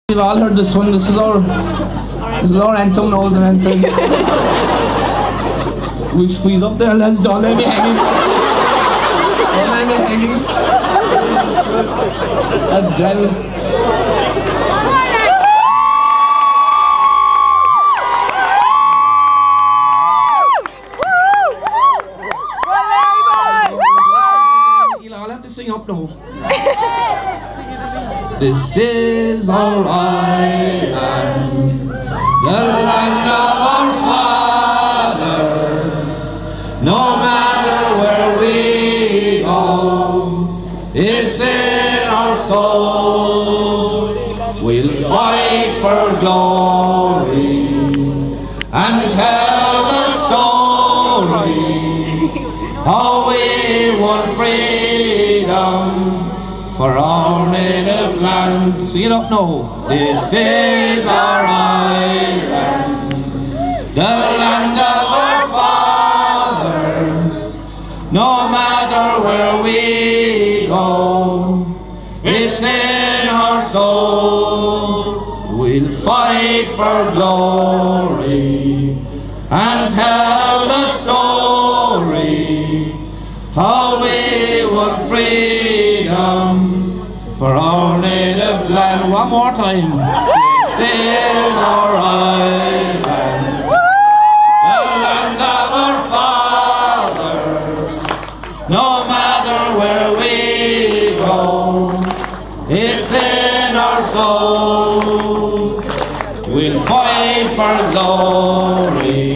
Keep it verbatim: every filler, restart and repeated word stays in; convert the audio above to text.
You've all heard this one. This is our, this is our anthem now, the man said. We squeeze up there, lads. Don't let me hanging. Don't let me hanging. That devil. You'll all have to sing up now. This is our island, the land of our fathers. No matter where we go, it's in our souls. We'll fight for glory and tell the story how we won freedom for our native land. Sing it up now. This is our island, the land of our fathers. No matter where we go, it's in our souls. We'll fight for glory and tell the story how we won freedom for our native land. One more time. This is our island, the land of our fathers. No matter where we go, it's in our souls. We'll fight for glory